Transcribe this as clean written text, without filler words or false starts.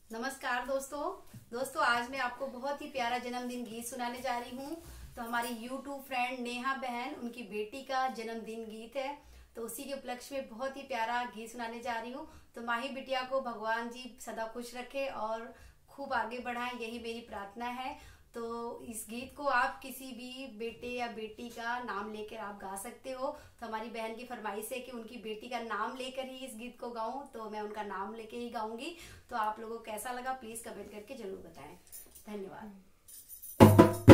नमस्कार दोस्तों आज मैं आपको बहुत ही प्यारा जन्मदिन गीत सुनाने जा रही हूँ। तो हमारी YouTube फ्रेंड नेहा बहन, उनकी बेटी का जन्मदिन गीत है, तो उसी के उपलक्ष्य में बहुत ही प्यारा गीत सुनाने जा रही हूँ। तो माही बिटिया को भगवान जी सदा खुश रखे और खूब आगे बढ़ाएं, यही मेरी प्रार्थना है। तो इस गीत को आप किसी भी बेटे या बेटी का नाम लेकर आप गा सकते हो। तो हमारी बहन की फरमाइश है कि उनकी बेटी का नाम लेकर ही इस गीत को गाऊं, तो मैं उनका नाम लेके ही गाऊंगी। तो आप लोगों को कैसा लगा प्लीज कमेंट करके जरूर बताएं। धन्यवाद।